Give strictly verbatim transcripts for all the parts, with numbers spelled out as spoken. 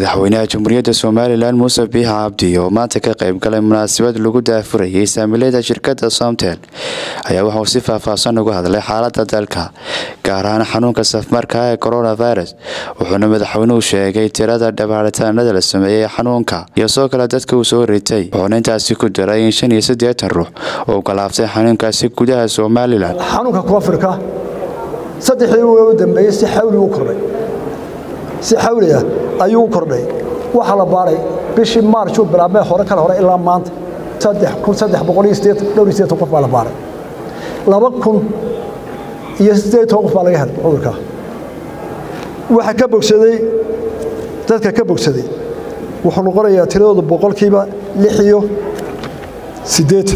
madaxweynaha Jamhuuriyadda Soomaaliland Muuse Biixi Cabdi oo maanta ka qayb galay munaasabad lagu daafurayay saamilada shirkadda Somtel ayaa waxa uu si faahfaahsan uga hadlay xaaladda dalka gaar ahaan xanuunka safmarka ee coronavirus wuxuuna madaxweynuhu sheegay tirada dhabaaritaanada la sameeyay xanuunka iyo soo kala dadka uu soo ritay wuxuuna intaasi ku daray in shan iyo siddeetan ruux oo galaaftay xanuunkaasi gudaha Soomaaliland xanuunka koonfurka saddexdii ugu dambeeyay si xawli u kordhay si xawli ah ayuu kordhay waxa la baaray bishii March oo bilaabmay hore kala hore ilaa maanta saddex kun saddex boqol iyo siddeetan qof baa la baaray laba kun iyo siddeetan qof baa laga helay cudurka waxa ka bogsaday dadka ka bogsaday wuxuu noqonayaa tiradooda boqolkiiba lix iyo siddeetan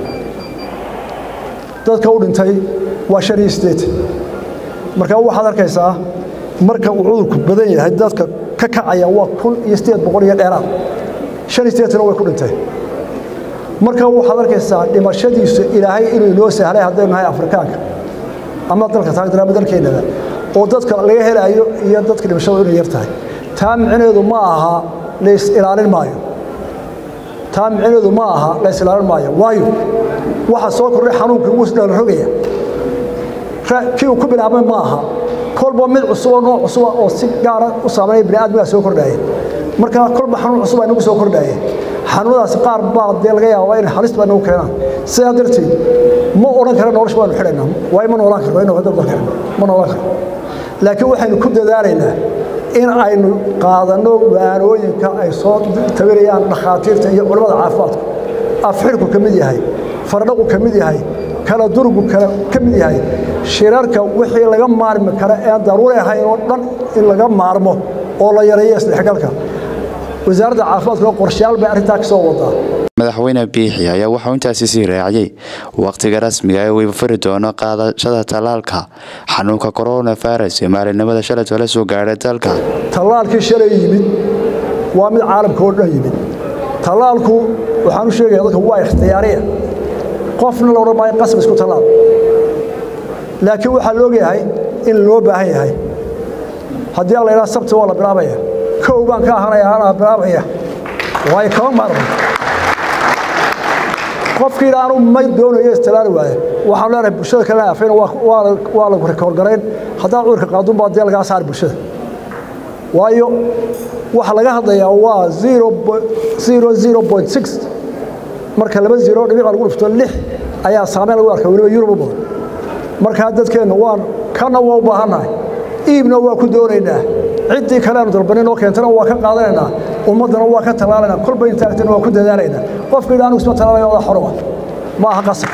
dadka u dhintay waa shan iyo siddeetan marka waxaad arkaysaa marka uu cudurku badan yahay dadka ka kacaya waa kun iyo siddeed boqol iyo dheeraad shan iyo siddeetan way ku dhintay marka waxaad arkaysaa dhimashadiisu ilaahay inuu inoo sahlay haddaynu nahay Afrikaanka ama dalka taagdara dalkeenada oo dadka laga helayo iyo dadka dhimashada inay yar tahay taa micnaheedu ma aha la is ilaalin maayo taa micnaheedu ma aha la is ilaalin maayo waayo waxa soo kordhay xanuunka uu isdhal rogaya kii uu ku bilaabay ma aha kolba mid cusub oo cusub oo si gaar ah u saameeyay bini'aadamka soo kordhayay marka kolba xanuun cusub ay nagu soo kordhayay xanuunadaas qaar baa dee laga yaabaa in halis baa nagu keenaan sidaa darteed ma oran karo nolosha waanu xidhaynaa waa ma noolaan karo inuu dad kale ma noolaan karo laakiin waxaynu ku dadaalaynaa in aynu qaadano waanooyinka ay soo tawirayaan dhakhaatiirta iyo culimada caafimaadka afxirku ka mid yahay fardhaqu ka mid yahay kala durgu ka mid yahay shirarka wixii laga maarmi kara ee daruuri ahayn oo dhan in laga maarmo oo la yareeyo isdhexgalka wasaaradda caafimaadka qorshayaal bay arrintaa ka soo wadaa madaxweyne Biixi ayaa waxa uu intaasi sii raaciyay waqtiga rasmiga ah ee uu fari doono qaadashada talaalka xanuunka coronavirus ee maalinimada shalay la soo gaaray dalka talaalkii shalay yimid waa mid caalamka oo dhan yimid talaalku waxaan u sheegayaa dadka waa ikhtiyaariya qofna la oran maayo qasab isku talaal laakiin waxa loo yahay in loo baahan yahay haddii la ilaa sabti wala bilaabaya koow baan ka ahaanayaa ana bilaabaya way ka marmo qofkii aanu ma doonayo istalaal waaye waxaan leenahay bulshada kale afeen waa waa lagu rekoord gareyn hadaa cudurka qaadun baa dee laga saar bulshada waayo waxa laga hadlayaa waa zero point six marka laba zero dhibic lagu dhufto lix ayaa saameyn lagu arkay waliba Yurub badan marka dadkeena waan kana waa u baahanahay iibna waa ku doonaynaa cidii kale aan dalbanin oo keentana waa ka qaadanaynaa ummadana waa ka talaalanaa kulba intaagtana waa ku dadaalaynaa qofkii aanu isma talaalayo wada xorwa ma aha qasab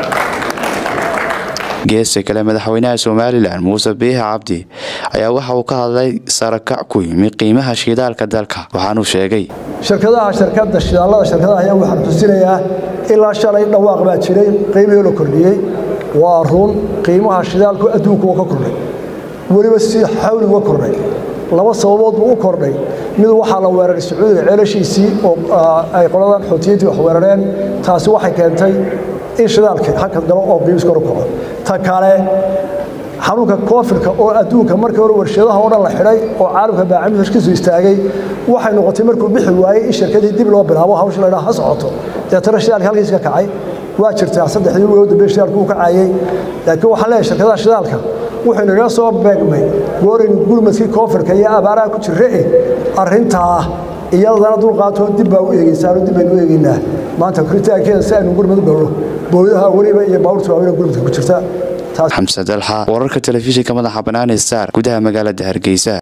geesi kale madaxweynaha Soomaaliland Muuse Biixi Cabdi ayaa waxa uu ka hadlay sarakac ku yimid qiimaha shidaalka dalka waxaanu sheegay shirkadaha shirkadda shidaalada shirkadaha ayaa waxaan xusinayaa ilaa shalay dhawaaq baa jiray qiimaha la kordhiyay waa run qiimaha shidaalku adduunka uu ka kordhay waliba si xawli uga kordhay laba sababood uu kordhay mid waxa la weeraray Sacuudiga ceelashiisii oo ay qoladan xoutiyiintu wax weerareen taasi waxay keentay in shidaalka hakad galo oo qiimihiisu kor u kaco ta kale xanuunka koonfurka oo adduunka markii hore warshadaha oo dhan la xidhay oo caalamka baacimiskiisu istaagay waxay noqotay markuu bixi waayay in shirkadii dib loo bilaabo hawsha la yiraahdo ha socoto deetana shidaalka halkiis ka kacay waa jirtaa saddexdii ugu dambeeyay shidaalku uu kacayay laakiin waxa la shirkadaha shidaalka wuxuu naga soo beegmay goorin gurmadkii koonfurka iyo abaaraha ku jiray arrintaa iyadana dulqaato dib baa u eegaysaa dib baynu eegaynaa maanta kritaankeeda si aynu gurmad u galo boodaha waliba iyo baawrtu waa gurmadka ku jirta Xamsa Dalxa wararka telefishinka madaxa bannaan ee Star gudaha magaalada Hargeysa.